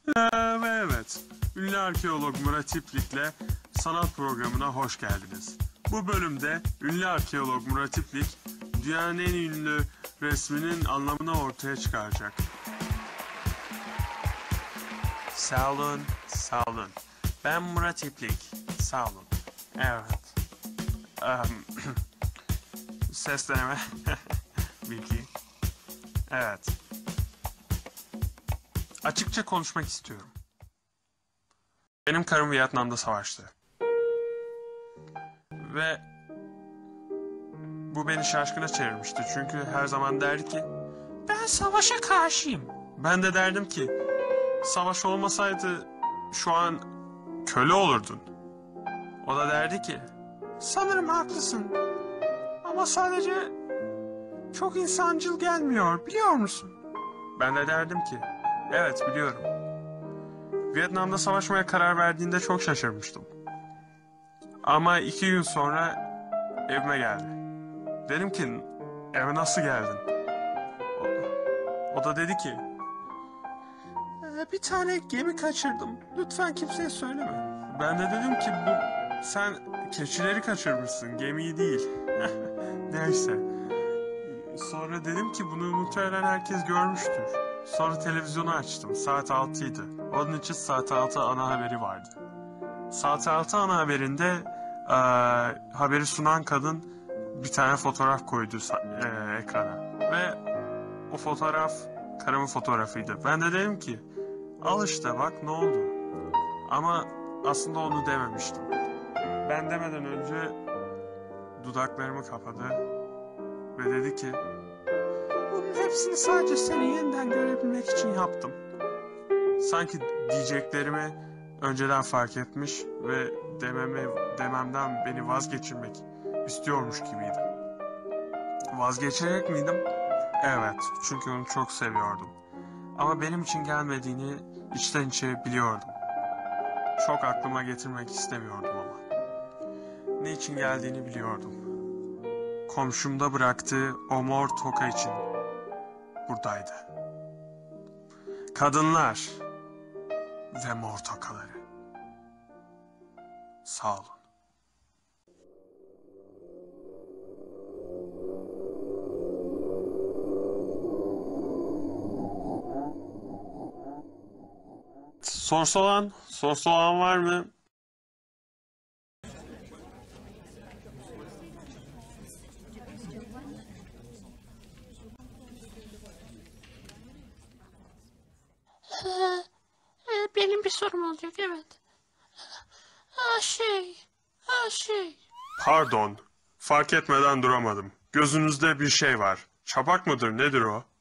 Ve evet, ünlü arkeolog Murat İplik'le sanat programına hoş geldiniz. Bu bölümde ünlü arkeolog Murat İplik, dünyanın en ünlü resminin anlamını ortaya çıkaracak. Sağ olun, sağ olun. Ben Murat İplik, sağ olun. Evet. Ses deneme. Bilgi. Evet. Açıkça konuşmak istiyorum. Benim karım Vietnam'da savaştı. Ve bu beni şaşkına çevirmişti. Çünkü her zaman derdi ki, ben savaşa karşıyım. Ben de derdim ki, savaş olmasaydı şu an köle olurdun. O da derdi ki, sanırım haklısın. Ama sadece çok insancıl gelmiyor, biliyor musun? Ben de derdim ki, evet biliyorum. Vietnam'da savaşmaya karar verdiğinde çok şaşırmıştım. Ama 2 gün sonra evime geldi. Dedim ki, eve nasıl geldin? O da dedi ki, bir tane gemi kaçırdım. Lütfen kimseye söyleme. Ben de dedim ki, sen keçileri kaçırmışsın, gemiyi değil. Neyse. Sonra dedim ki bunu muhtemelen herkes görmüştür. Sonra televizyonu açtım. Saat 6'ydı. Onun için saat 6 ana haberi vardı. Saat 6 ana haberinde haberi sunan kadın bir tane fotoğraf koydu ekrana. Ve o fotoğraf karımın fotoğrafıydı. Ben de dedim ki al işte bak ne oldu. Ama aslında onu dememiştim. Ben demeden önce dudaklarımı kapadı ve dedi ki bunun hepsini sadece seni yeniden görebilmek için yaptım. Sanki diyeceklerimi önceden fark etmiş ve dememden beni vazgeçirmek istiyormuş gibiydi. Vazgeçecek miydim? Evet, çünkü onu çok seviyordum. Ama benim için gelmediğini içten içe biliyordum. Çok aklıma getirmek istemiyordum ama. Ne için geldiğini biliyordum. Komşumda bıraktığı o mor toka için buradaydı. Kadınlar ve mor tokaları. Sağ olun. Sorusu olan var mı? Benim bir sorum olacak, evet. Şey. Pardon, fark etmeden duramadım. Gözünüzde bir şey var. Çapak mıdır, nedir o?